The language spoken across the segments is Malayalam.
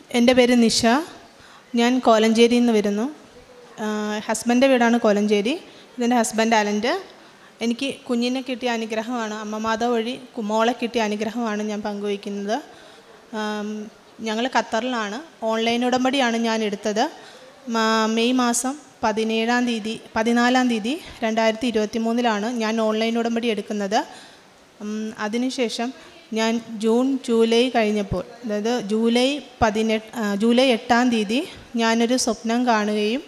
എൻ്റെ പേര് നിഷ. ഞാൻ കോലഞ്ചേരിയിൽ നിന്ന് വരുന്നു. ഹസ്ബൻ്റെ വീടാണ് കോലഞ്ചേരി. ഇതെൻ്റെ ഹസ്ബൻഡ് അലൻ്റെ. എനിക്ക് കുഞ്ഞിനെ കിട്ടിയ അനുഗ്രഹമാണ്, അമ്മമാതാവ് വഴി മോളെ കിട്ടിയ അനുഗ്രഹമാണ് ഞാൻ പങ്കുവയ്ക്കുന്നത്. ഞങ്ങൾ ഖത്തറിലാണ്. ഓൺലൈൻ ഉടമ്പടിയാണ് ഞാൻ എടുത്തത്. മെയ് മാസം 14 തീയതി 2023 ഞാൻ ഓൺലൈൻ ഉടമ്പടി എടുക്കുന്നത്. അതിനുശേഷം ഞാൻ ജൂലൈ കഴിഞ്ഞപ്പോൾ, അതായത് ജൂലൈ 8 തീയതി ഞാനൊരു സ്വപ്നം കാണുകയും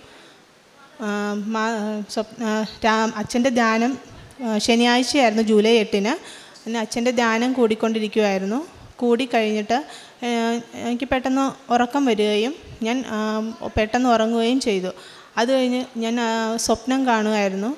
അച്ഛൻ്റെ ധ്യാനം ശനിയാഴ്ചയായിരുന്നു, ജൂലൈ 8-ന്. പിന്നെ അച്ഛൻ്റെ ധ്യാനം കൂടിക്കൊണ്ടിരിക്കുമായിരുന്നു. കൂടിക്കഴിഞ്ഞിട്ട് എനിക്ക് പെട്ടെന്ന് ഉറക്കം വരികയും ഞാൻ പെട്ടെന്ന് ഉറങ്ങുകയും ചെയ്തു. അത് കഴിഞ്ഞ് ഞാൻ സ്വപ്നം കാണുമായിരുന്നു.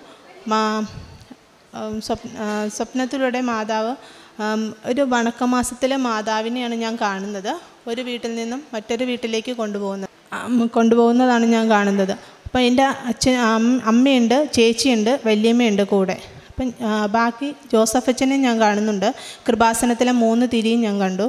സ്വപ്നത്തിലൂടെ മാതാവ്, ഒരു വണക്കമാസത്തിലെ മാതാവിനെയാണ് ഞാൻ കാണുന്നത്. ഒരു വീട്ടിൽ നിന്നും മറ്റൊരു വീട്ടിലേക്ക് കൊണ്ടുപോകുന്നതാണ് ഞാൻ കാണുന്നത്. അപ്പം എൻ്റെ അമ്മയുണ്ട്, ചേച്ചിയുണ്ട്, വല്യമ്മയുണ്ട് കൂടെ. അപ്പം ബാക്കി ജോസഫ് അച്ഛനെ ഞാൻ കാണുന്നുണ്ട്. കൃപാസനത്തിലെ 3 തിരിയും ഞാൻ കണ്ടു.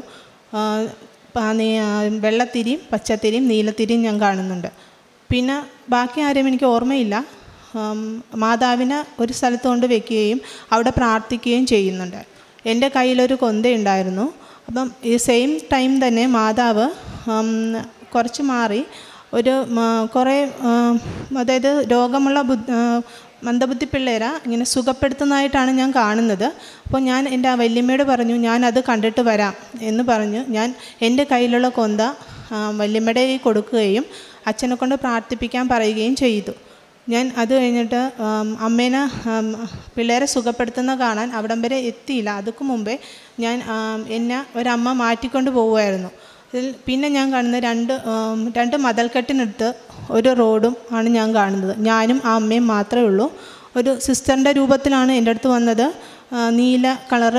വെള്ളത്തിരിയും പച്ചത്തിരിയും നീലത്തിരിയും ഞാൻ കാണുന്നുണ്ട്. പിന്നെ ബാക്കി ആരെയും എനിക്ക് ഓർമ്മയില്ല. മാതാവിനെ ഒരു സ്ഥലത്ത് കൊണ്ട് വയ്ക്കുകയും അവിടെ പ്രാർത്ഥിക്കുകയും ചെയ്യുന്നുണ്ട്. എൻ്റെ കയ്യിലൊരു കൊന്തയുണ്ടായിരുന്നു. അപ്പം ഈ സെയിം ടൈം തന്നെ മാതാവ് കുറച്ച് മാറി കുറേ, അതായത് രോഗമുള്ള മന്ദബുദ്ധി പിള്ളേരെ ഇങ്ങനെ സുഖപ്പെടുത്തുന്നതായിട്ടാണ് ഞാൻ കാണുന്നത്. അപ്പോൾ ഞാൻ എൻ്റെ വല്യമ്മയോട് പറഞ്ഞു, ഞാനത് കണ്ടിട്ട് വരാം എന്ന് പറഞ്ഞ് ഞാൻ എൻ്റെ കയ്യിലുള്ള കൊന്ത വല്യമ്മയുടെ കയ്യിൽ കൊടുക്കുകയും അച്ഛനെ കൊണ്ട് പ്രാർത്ഥിപ്പിക്കാൻ പറയുകയും ചെയ്തു. ഞാൻ അത് കഴിഞ്ഞിട്ട് അമ്മേനെ പിള്ളേരെ സുഖപ്പെടുത്തുന്ന കാണാൻ അവിടം വരെ എത്തിയില്ല. അതൊക്കെ മുമ്പേ എന്നെ ഒരമ്മ മാറ്റിക്കൊണ്ട് പോവുമായിരുന്നു. പിന്നെ ഞാൻ കാണുന്ന രണ്ട് മതിൽക്കെട്ടിനടുത്ത് ഒരു റോഡും ആണ് ഞാൻ കാണുന്നത്. ഞാനും ആ അമ്മയും മാത്രമേ ഉള്ളൂ. ഒരു സിസ്റ്ററിൻ്റെ രൂപത്തിലാണ് എൻ്റെ അടുത്ത് വന്നത്. നീല കളറ്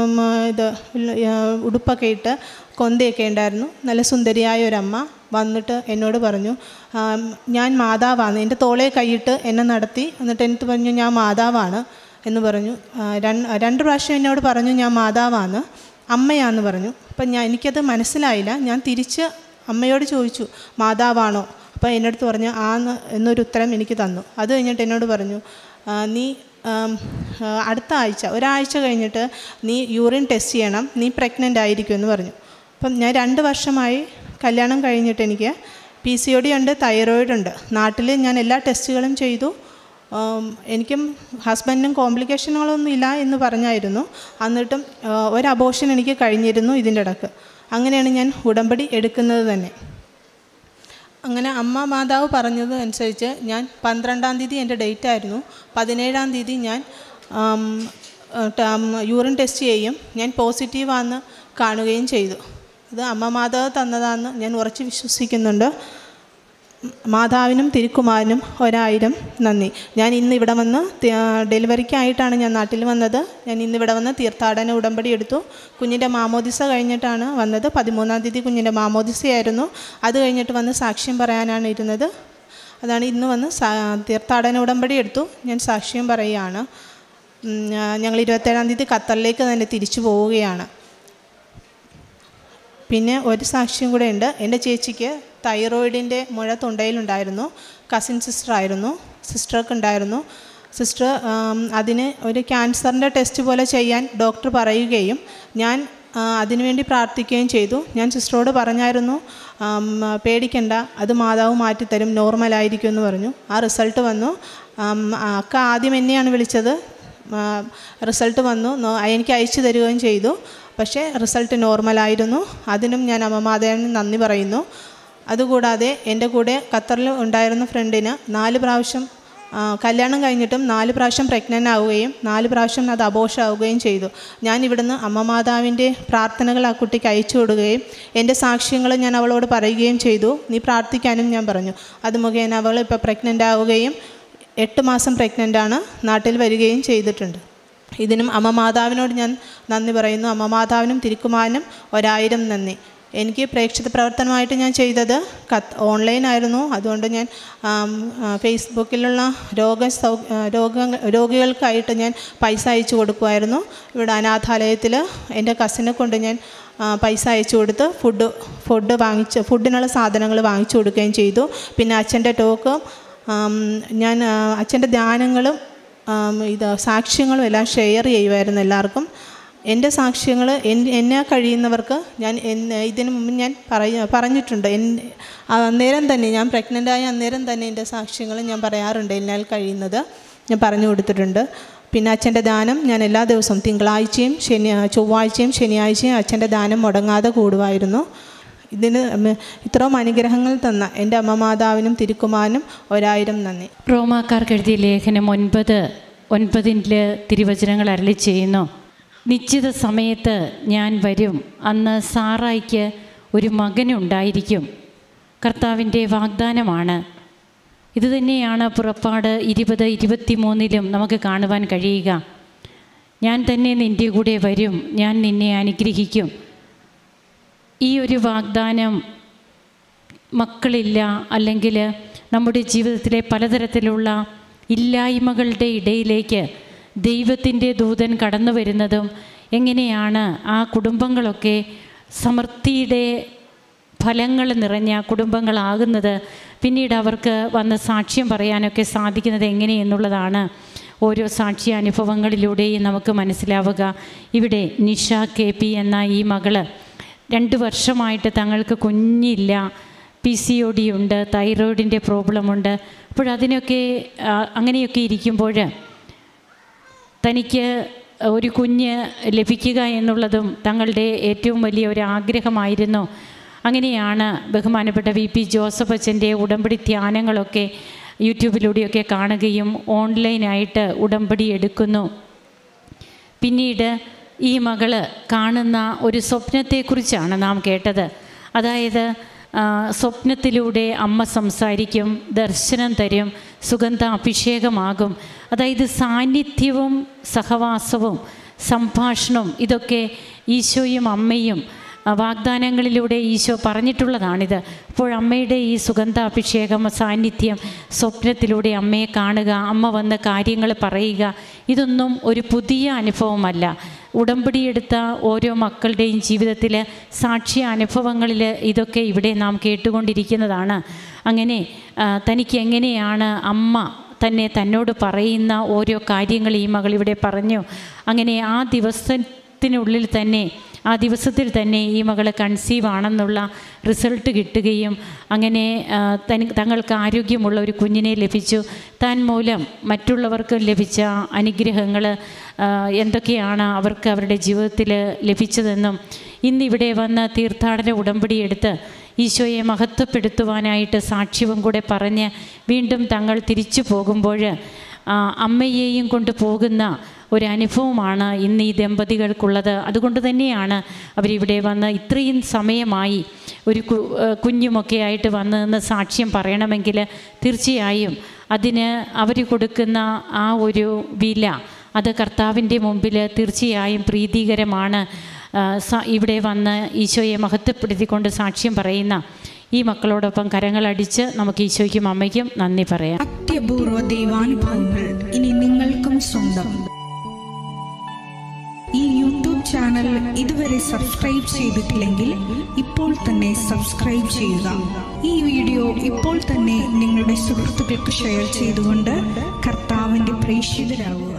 ഉടുപ്പൊക്കെ ഇട്ട് കൊന്തയൊക്കെ ഉണ്ടായിരുന്നു. നല്ല സുന്ദരിയായ ഒരമ്മ വന്നിട്ട് എന്നോട് പറഞ്ഞു, ഞാൻ മാതാവാണ്. എൻ്റെ തോളെ കൈയിട്ട് എന്നെ നടത്തി. എന്നിട്ട് എനിക്ക് പറഞ്ഞു, ഞാൻ മാതാവാണ് എന്ന് പറഞ്ഞു. 2 പ്രാവശ്യം എന്നോട് പറഞ്ഞു ഞാൻ മാതാവാണ്, അമ്മയാന്ന് പറഞ്ഞു. അപ്പം എനിക്കത് മനസ്സിലായില്ല. ഞാൻ തിരിച്ച് അമ്മയോട് ചോദിച്ചു, മാതാവാണോ? അപ്പോൾ എൻ്റെ അടുത്ത് പറഞ്ഞു ആന്ന് എന്നൊരു ഉത്തരം എനിക്ക് തന്നു. അത് കഴിഞ്ഞിട്ട് എന്നോട് പറഞ്ഞു, നീ അടുത്ത ഒരാഴ്ച കഴിഞ്ഞിട്ട് നീ യൂറിൻ ടെസ്റ്റ് ചെയ്യണം, നീ പ്രഗ്നൻ്റ് ആയിരിക്കും എന്ന് പറഞ്ഞു. അപ്പം ഞാൻ 2 വർഷമായി കല്യാണം കഴിഞ്ഞിട്ട് എനിക്ക് PCOD ഉണ്ട്, തൈറോയിഡ് ഉണ്ട്. നാട്ടിൽ ഞാൻ എല്ലാ ടെസ്റ്റുകളും ചെയ്തു. എനിക്കും ഹസ്ബൻഡിനും കോംപ്ലിക്കേഷനുകളൊന്നും ഇല്ല എന്ന് പറഞ്ഞായിരുന്നു. എന്നിട്ടും ഒരു അബോർഷൻ എനിക്ക് കഴിഞ്ഞിരുന്നു ഇതിൻ്റെ ഇടയ്ക്ക്. അങ്ങനെയാണ് ഞാൻ ഉടമ്പടി എടുക്കുന്നത് തന്നെ. അങ്ങനെ അമ്മ മാതാവ് പറഞ്ഞത് അനുസരിച്ച് ഞാൻ 12 തീയതി എൻ്റെ ഡേറ്റ് ആയിരുന്നു. 17 തീയതി ഞാൻ യൂറിൻ ടെസ്റ്റ് ചെയ്യും, ഞാൻ പോസിറ്റീവാണെന്ന് കാണുകയും ചെയ്തു. ഇത് അമ്മ മാതാവ് തന്നതാണെന്ന് ഞാൻ ഉറച്ച് വിശ്വസിക്കുന്നുണ്ട്. മാതാവിനും തിരുക്കുമാരനും 1000 നന്ദി. ഞാൻ ഇന്ന് ഇവിടെ വന്ന് ഡെലിവറിക്കായിട്ടാണ് ഞാൻ നാട്ടിൽ വന്നത്. ഞാൻ ഇന്നിവിടെ വന്ന് തീർത്ഥാടന ഉടമ്പടി എടുത്തു. കുഞ്ഞിൻ്റെ മാമോദിസ കഴിഞ്ഞിട്ടാണ് വന്നത്. 13 തീയതി കുഞ്ഞിൻ്റെ മാമോദിസയായിരുന്നു. അത് കഴിഞ്ഞിട്ട് വന്ന് സാക്ഷ്യം പറയാനാണ് ഇരുന്നത്. അതാണ് ഇന്ന് വന്ന് തീർത്ഥാടന ഉടമ്പടി എടുത്തു. ഞാൻ സാക്ഷ്യം പറയുകയാണ്. ഞങ്ങൾ 27 തീയതി ഖത്തറിലേക്ക് തന്നെ തിരിച്ചു പോവുകയാണ്. പിന്നെ ഒരു സാക്ഷ്യം കൂടെ ഉണ്ട്. എൻ്റെ ചേച്ചിക്ക് തൈറോയിഡിൻ്റെ മുഴ തൊണ്ടയിലുണ്ടായിരുന്നു. കസിൻ സിസ്റ്റർക്ക് ഉണ്ടായിരുന്നു. സിസ്റ്റർ അതിന് ഒരു ക്യാൻസറിൻ്റെ ടെസ്റ്റ് പോലെ ചെയ്യാൻ ഡോക്ടർ പറയുകയും ഞാൻ അതിനുവേണ്ടി പ്രാർത്ഥിക്കുകയും ചെയ്തു. ഞാൻ സിസ്റ്ററോട് പറഞ്ഞായിരുന്നു, പേടിക്കണ്ട, അത് മാതാവ് മാറ്റിത്തരും, നോർമലായിരിക്കും എന്ന് പറഞ്ഞു. ആ റിസൾട്ട് വന്നു. അക്ക ആദ്യം എന്നെയാണ് വിളിച്ചത്. റിസൾട്ട് വന്നു, എനിക്ക് അയച്ചു തരികയും ചെയ്തു. പക്ഷേ റിസൾട്ട് നോർമലായിരുന്നു. അതിനും ഞാൻ അമ്മ മാതാവിന് നന്ദി പറയുന്നു. അതുകൂടാതെ എൻ്റെ കൂടെ ഖത്തറിൽ ഉണ്ടായിരുന്ന ഫ്രണ്ടിന് 4 പ്രാവശ്യം കല്യാണം കഴിഞ്ഞിട്ടും 4 പ്രാവശ്യം പ്രഗ്നൻ്റ് ആവുകയും 4 പ്രാവശ്യം അത് അബോർഷൻ ആവുകയും ചെയ്തു. ഞാൻ ഇവിടുന്ന് അമ്മ മാതാവിൻ്റെ പ്രാർത്ഥനകൾ ആ കുട്ടിക്ക് അയച്ചു കൊടുക്കുകയും എൻ്റെ സാക്ഷ്യങ്ങൾ ഞാൻ അവളോട് പറയുകയും ചെയ്തു. നീ പ്രാർത്ഥിക്കാനും ഞാൻ പറഞ്ഞു. അത് മുഖേന അവൾ ഇപ്പോൾ പ്രഗ്നൻ്റ് ആവുകയും 8 മാസം പ്രഗ്നൻ്റാണ്, നാട്ടിൽ വരികയും ചെയ്തിട്ടുണ്ട്. ഇതിനും അമ്മ മാതാവിനോട് ഞാൻ നന്ദി പറയുന്നു. അമ്മ മാതാവിനും തിരുക്കുമാരനും 1000 നന്ദി. എനിക്ക് പ്രേക്ഷിത പ്രവർത്തനമായിട്ട് ഞാൻ ചെയ്തത് ഓൺലൈനായിരുന്നു. അതുകൊണ്ട് ഞാൻ ഫേസ്ബുക്കിലുള്ള രോഗികൾക്കായിട്ട് ഞാൻ പൈസ അയച്ചു കൊടുക്കുമായിരുന്നു. ഇവിടെ അനാഥാലയത്തിൽ എൻ്റെ കസിനെ കൊണ്ട് ഞാൻ പൈസ അയച്ചു കൊടുത്ത് ഫുഡിനുള്ള സാധനങ്ങൾ വാങ്ങിച്ചു കൊടുക്കുകയും ചെയ്തു. പിന്നെ അച്ഛൻ്റെ ടോക്കും ഞാൻ അച്ഛൻ്റെ ധ്യാനങ്ങളും സാക്ഷ്യങ്ങളും എല്ലാം ഷെയർ ചെയ്യുമായിരുന്നു എല്ലാവർക്കും. എൻ്റെ സാക്ഷ്യങ്ങൾ എന്നെ കഴിയുന്നവർക്ക് ഞാൻ ഇതിനു മുമ്പ് ഞാൻ പറഞ്ഞിട്ടുണ്ട്. അന്നേരം തന്നെ ഞാൻ പ്രഗ്നൻ്റായ അന്നേരം തന്നെ എൻ്റെ സാക്ഷ്യങ്ങൾ ഞാൻ പറയാറുണ്ട്. എന്നാൽ കഴിയുന്നത് ഞാൻ പറഞ്ഞു കൊടുത്തിട്ടുണ്ട്. പിന്നെ അച്ഛൻ്റെ ദാനം ഞാൻ എല്ലാ ദിവസവും തിങ്കളാഴ്ചയും ചൊവ്വാഴ്ചയും ശനിയാഴ്ചയും അച്ഛൻ്റെ ദാനം മുടങ്ങാതെ കൂടുമായിരുന്നു. ഇതിന് ഇത്രയും അനുഗ്രഹങ്ങൾ തന്ന എൻ്റെ അമ്മ മാതാവിനും തിരുക്കുമാരനും 1000 നന്ദി. റോമാക്കാർക്ക് എഴുതിയ ലേഖനം 9:9 തിരുവചനങ്ങൾ അരുളി ചെയ്യുന്നു. നിശ്ചിത സമയത്ത് ഞാൻ വരും, അന്ന് സാറായിക്ക് ഒരു മകനുണ്ടായിരിക്കും. കർത്താവിൻ്റെ വാഗ്ദാനമാണ്. ഇതുതന്നെയാണ് പുറപ്പാട് 20:23 നമുക്ക് കാണുവാൻ കഴിയുക. ഞാൻ തന്നെ നിൻ്റെ കൂടെ വരും, ഞാൻ നിന്നെ അനുഗ്രഹിക്കും. ഈ ഒരു വാഗ്ദാനം മക്കളില്ല, അല്ലെങ്കിൽ നമ്മുടെ ജീവിതത്തിലെ പലതരത്തിലുള്ള ഇല്ലായ്മകളുടെ ഇടയിലേക്ക് ദൈവത്തിൻ്റെ ദൂതൻ കടന്നു വരുന്നതും എങ്ങനെയാണ് ആ കുടുംബങ്ങളൊക്കെ സമൃദ്ധിയുടെ ഫലങ്ങൾ നിറഞ്ഞ കുടുംബങ്ങളാകുന്നത്, പിന്നീട് അവർക്ക് വന്ന് സാക്ഷ്യം പറയാനൊക്കെ സാധിക്കുന്നത് എങ്ങനെയെന്നുള്ളതാണ് ഓരോ സാക്ഷ്യാനുഭവങ്ങളിലൂടെയും നമുക്ക് മനസ്സിലാവുക. ഇവിടെ നിഷ KP എന്ന ഈ മകള് 2 വർഷമായിട്ട് തങ്ങൾക്ക് കുഞ്ഞില്ല, PCOD ഉണ്ട്, തൈറോയിഡിൻ്റെ പ്രോബ്ലമുണ്ട്. അപ്പോഴതിനൊക്കെ അങ്ങനെയൊക്കെ ഇരിക്കുമ്പോൾ തനിക്ക് ഒരു കുഞ്ഞ് ലഭിക്കുക എന്നുള്ളതും തങ്ങളുടെ ഏറ്റവും വലിയ ഒരു ആഗ്രഹമായിരുന്നു. അങ്ങനെയാണ് ബഹുമാനപ്പെട്ട VP ജോസഫ് അച്ഛൻ്റെ ഉടമ്പടി ധ്യാനങ്ങളൊക്കെ യൂട്യൂബിലൂടെയൊക്കെ കാണുകയും ഓൺലൈനായിട്ട് ഉടമ്പടി എടുക്കുന്നു. പിന്നീട് ഈ മകള് കാണുന്ന ഒരു സ്വപ്നത്തെക്കുറിച്ചാണ് നാം കേട്ടത്. അതായത് സ്വപ്നത്തിലൂടെ അമ്മ സംസാരിക്കും, ദർശനം തരും, സുഗന്ധ അഭിഷേകമാകും. അതായത് സാന്നിധ്യവും സഹവാസവും സംഭാഷണവും ഇതൊക്കെ ഈശോയും അമ്മയും വാഗ്ദാനങ്ങളിലൂടെ ഈശോ പറഞ്ഞിട്ടുള്ളതാണിത്. അപ്പോൾ അമ്മയുടെ ഈ സുഗന്ധാഭിഷേകം, സാന്നിധ്യം, സ്വപ്നത്തിലൂടെ അമ്മയെ കാണുക, അമ്മ വന്ന് കാര്യങ്ങൾ പറയുക, ഇതൊന്നും ഒരു പുതിയ അനുഭവമല്ല. ഉടമ്പടിയെടുത്ത ഓരോ മക്കളുടെയും ജീവിതത്തിൽ സാക്ഷ്യ അനുഭവങ്ങളിൽ ഇതൊക്കെ ഇവിടെ നാം കേട്ടുകൊണ്ടിരിക്കുന്നതാണ്. അങ്ങനെ തനിക്ക് എങ്ങനെയാണ് അമ്മ തന്നെ തന്നോട് പറയുന്ന ഓരോ കാര്യങ്ങൾ ഈ മകൾ ഇവിടെ പറഞ്ഞു. അങ്ങനെ ആ ദിവസത്തിൽ തന്നെ ഈ മകൾ കൺസീവ് ആണെന്നുള്ള റിസൾട്ട് കിട്ടുകയും അങ്ങനെ തങ്ങൾക്ക് ആരോഗ്യമുള്ള ഒരു കുഞ്ഞിനെ ലഭിച്ചു. താൻ മൂലം മറ്റുള്ളവർക്ക് ലഭിച്ച അനുഗ്രഹങ്ങൾ എന്തൊക്കെയാണ് അവർക്ക് അവരുടെ ജീവിതത്തിൽ ലഭിച്ചതെന്നും ഇന്നിവിടെ വന്ന് തീർത്ഥാടന ഉടമ്പടിയെടുത്ത് ഈശോയെ മഹത്വപ്പെടുത്തുവാനായിട്ട് സാക്ഷ്യവും കൂടെ പറഞ്ഞ് വീണ്ടും തങ്ങൾ തിരിച്ചു പോകുമ്പോൾ അമ്മയെയും കൊണ്ട് പോകുന്ന ഒരനുഭവമാണ് ഇന്ന് ഈ ദമ്പതികൾക്കുള്ളത്. അതുകൊണ്ട് തന്നെയാണ് അവരിവിടെ വന്ന് ഇത്രയും സമയമായി ഒരു കുഞ്ഞുമൊക്കെ ആയിട്ട് വന്ന് നിന്ന് സാക്ഷ്യം പറയണമെങ്കിൽ തീർച്ചയായും അതിന് അവർ കൊടുക്കുന്ന ആ ഒരു വില അത് കർത്താവിൻ്റെ മുമ്പിൽ തീർച്ചയായും പ്രീതികരമാണ്. ഇവിടെ വന്ന് ഈശോയെ മഹത്വപ്പെടുത്തിക്കൊണ്ട് സാക്ഷ്യം പറയുന്ന ഈ മക്കളോടൊപ്പം കരങ്ങളടിച്ച് നമുക്ക് ഈശോയ്ക്കും അമ്മയ്ക്കും നന്ദി പറയാം. അത്യപൂർവ ദൈവാനുഭവങ്ങൾ ഇനി നിങ്ങൾക്കും സ്വന്തം. ഈ യൂട്യൂബ് ചാനൽ ഇതുവരെ സബ്സ്ക്രൈബ് ചെയ്തിട്ടില്ലെങ്കിൽ ഇപ്പോൾ തന്നെ സബ്സ്ക്രൈബ് ചെയ്യുക. ഈ വീഡിയോ ഇപ്പോൾ തന്നെ നിങ്ങളുടെ സുഹൃത്തുക്കൾക്ക് ഷെയർ ചെയ്തുകൊണ്ട് കർത്താവിൻ്റെ പ്രേക്ഷിതരാകുക.